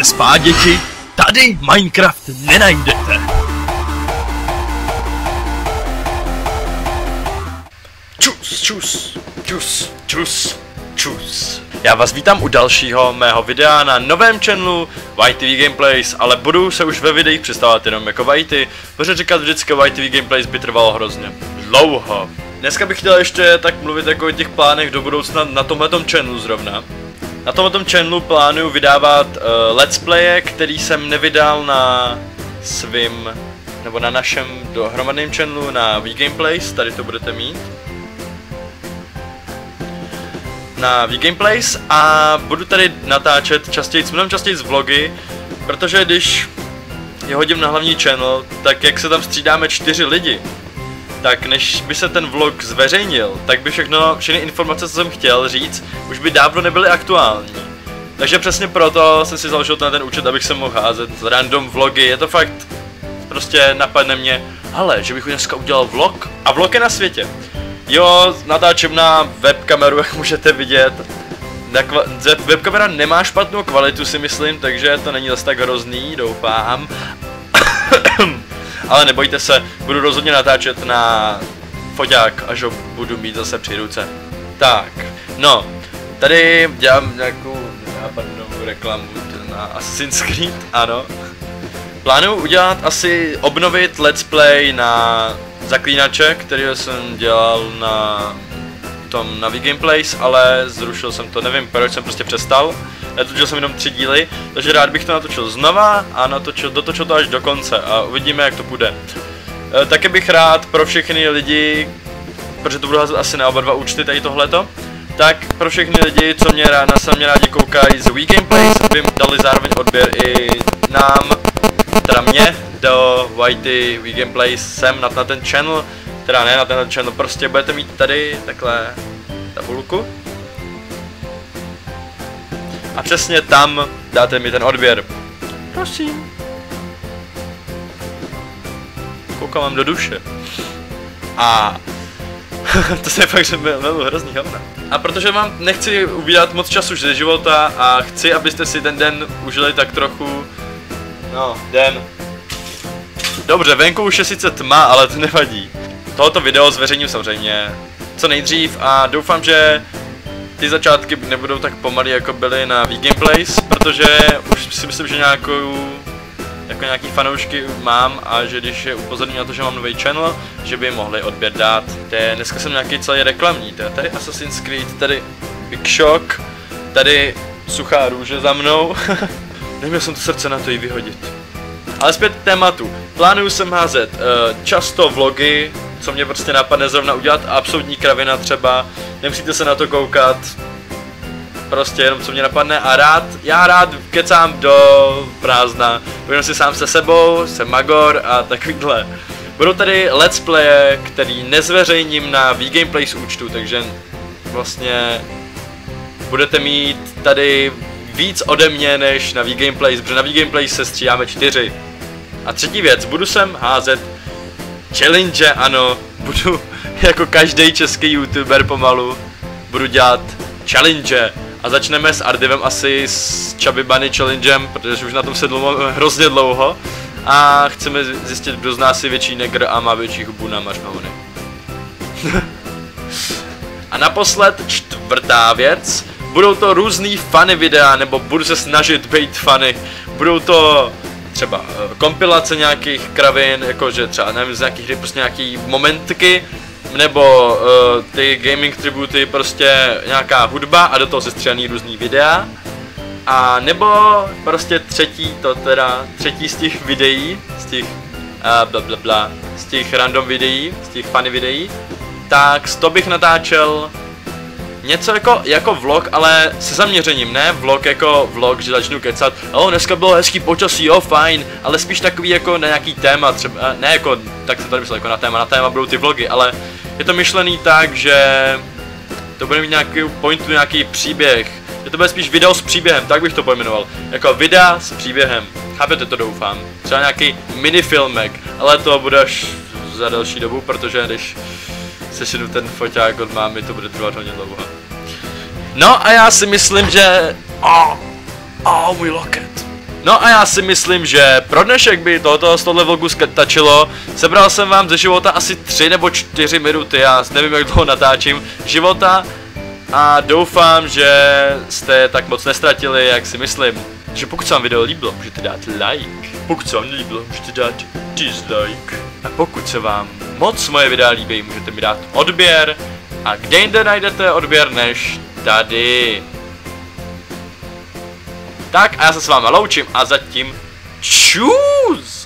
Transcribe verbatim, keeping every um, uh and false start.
spát, děti? Tady Minecraft nenajdete. Čus, čus, čus, čus, čus. Já vás vítám u dalšího mého videa na novém channelu Y T V Gameplays, ale budu se už ve videích představovat jenom jako Y T, protože říkat vždycky Y T V Gameplays by trvalo hrozně dlouho. Dneska bych chtěl ještě tak mluvit jako o těch plánech do budoucna na tomhletom channelu zrovna. Na tomhletom channelu plánuju vydávat uh, let's playe, který jsem nevydal na svým, nebo na našem dohromadném channelu na V Gameplays, tady to budete mít. Na V Gameplays a budu tady natáčet častěji, mnohem častěji vlogy, protože když je hodím na hlavní channel, tak jak se tam střídáme čtyři lidi, tak než by se ten vlog zveřejnil, tak by všechno, všechny informace, co jsem chtěl říct, už by dávno nebyly aktuální. Takže přesně proto jsem si založil na ten účet, abych se mohl házet random vlogy. Je to fakt, prostě napadne mě, ale že bych dneska udělal vlog a vlog je na světě. Jo, natáčím na webkameru, jak můžete vidět. Webkamera nemá špatnou kvalitu, si myslím, takže to není zase tak hrozný, doufám. Ale nebojte se, budu rozhodně natáčet na foťák, až ho budu mít zase při ruce. Tak, no, tady dělám nějakou nápadnou reklamu na Assassin's Creed, ano. Plánuju udělat asi, obnovit let's play na Zaklínače, který jsem dělal na tom na V Gameplays, ale zrušil jsem to, nevím proč, jsem prostě přestal. Natočil jsem jenom tři díly, takže rád bych to natočil znova a natočil, dotočil to až do konce a uvidíme, jak to bude. E, také bych rád pro všechny lidi, protože to budu házet asi na oba dva účty tady tohleto, tak pro všechny lidi, co mě, rád, na mě rádi koukají z V Gameplays, aby dali zároveň odběr i nám, teda mě, do Y T V Gameplays sem na, na ten channel, teda ne na ten channel, prostě budete mít tady takhle tabulku. A přesně tam dáte mi ten odběr. Prosím. Koukám vám do duše. A to se fakt, že byl hrozný hovna. A protože vám nechci ubírat moc času ze života a chci, abyste si ten den užili tak trochu, no, den. Dobře, venku už je sice tma, ale to nevadí. Tohoto video zveřejním samozřejmě co nejdřív a doufám, že ty začátky nebudou tak pomalý, jako byly na V Gameplays, protože už si myslím, že nějakou, jako nějaký fanoušky mám a že když je upozorní na to, že mám nový channel, že by mohli odběr dát. Te, dneska jsem nějaký celý reklamní, te, tady Assassin's Creed, tady Big Shock, tady suchá růže za mnou. Neměl jsem to srdce na to jí vyhodit. Ale zpět k tématu. Plánuju sem házet uh, často vlogy, co mě prostě napadne zrovna udělat, absolutní kravina třeba, nemusíte se na to koukat, prostě jenom co mě napadne a rád, já rád kecám do prázdna, budu si sám se sebou, jsem Magor a takovýhle. Budou tady let's playe, který nezveřejním na V Gameplays účtu, takže vlastně budete mít tady víc ode mě než na V Gameplays, protože na V Gameplays se střídáme čtyři. A třetí věc, budu sem házet challenge, ano, budu jako každý český youtuber pomalu, budu dělat challenge. A začneme s Ardivem asi s Chubby Bunny challengem, protože už na tom sedlo hrozně dlouho. A chceme zjistit, kdo z nás je větší negr a má větší hubu na marshmallowny. A naposled čtvrtá věc, budou to různý funny videa, nebo budu se snažit být funny, budou to třeba uh, kompilace nějakých kravin, jakože třeba nevím, z nějakých hry, prostě nějaký momentky, nebo uh, ty gaming tributy, prostě nějaká hudba a do toho sestříhaný různý videa. A nebo prostě třetí, to teda třetí z těch videí, z těch uh, bla bla bla, z těch random videí, z těch funny videí, tak to bych natáčel něco jako, jako vlog, ale se zaměřením, ne vlog jako vlog, že začnu kecat, oh, dneska bylo hezký počasí, jo, fajn, ale spíš takový jako na nějaký téma, třeba, ne jako, tak se tady myslel jako na téma, na téma budou ty vlogy, ale je to myšlený tak, že to bude mít nějaký pointu, nějaký příběh, že to bude spíš video s příběhem, tak bych to pojmenoval, jako videa s příběhem, chápete to, doufám, třeba nějaký minifilmek, ale to bude až za delší dobu, protože když sešinu ten foťák od mámy, to bude trvat hodně dlouho. No a já si myslím, že... Oh, oh, můj loket. No a já si myslím, že pro dnešek by tohoto z tohle vlogu stačilo. Sebral jsem vám ze života asi tři nebo čtyři minuty, já nevím, jak dlouho natáčím, života. A doufám, že jste tak moc nestratili, jak si myslím. Že pokud se vám video líbilo, můžete dát like. Pokud se vám nelíbilo, můžete dát dislike. A pokud se vám moc moje videa líbí, můžete mi dát odběr. A kde jinde najdete odběr než tady. Tak a já se s vámi loučím a zatím čus!